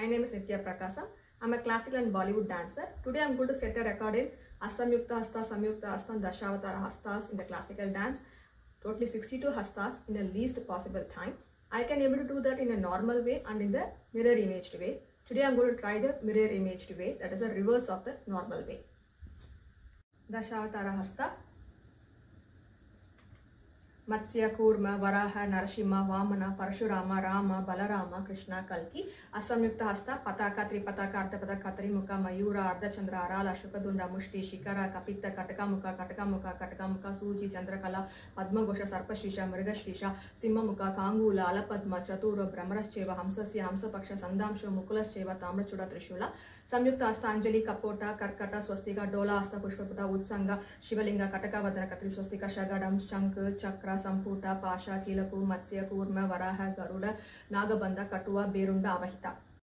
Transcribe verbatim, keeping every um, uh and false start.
My name is Nitya Prakasam. I'm a classical and Bollywood dancer. Today I'm going to set a record in Asamyukta Hasta, Samyukta Hasta and Dashavatara Hastas in the classical dance. Totally sixty-two Hastas in the least possible time. I can able to do that in a normal way and in the mirror imaged way. Today I'm going to try the mirror imaged way, that is a reverse of the normal way. Dashavatara Hasta. Matsya, Kurma, Varaha, Narasimha, Vamana, Parashurama, Rama, Balarama, Krishna, Kalki, Asamyukta Hasta, Pataka, Tripataka, Arthapataka, Trimuka, Mayura, Ardhachandra, Arala, Shukadunda, Mushti, Shikara, Kapita, Katakamuka, Katakamuka, Katakamuka, Suji, Chandrakala, Padma Gosha, Sarpashrisha, Mrigashrisha, Simhamuka, Kangula, Alapadma, Chatura, Brahmarascheva, Hamsasya, Hamsa Paksha, Sandamshu, Mukulascheva, Tamrachuda, Trishula, Samyukta Hasta, Anjali, Kapota, Karkata, Swastika, Dola Hasta, Pushpaputa, Utsanga, Shivalinga, Katakavadana, Katri, Swastika, Shagadam, Shankar, Chakra, Samputa, Pasha, Kilapu, Matsya, Kurma, Varaha, Garuda, Nagabandha, Katua, Berunda, Avahita.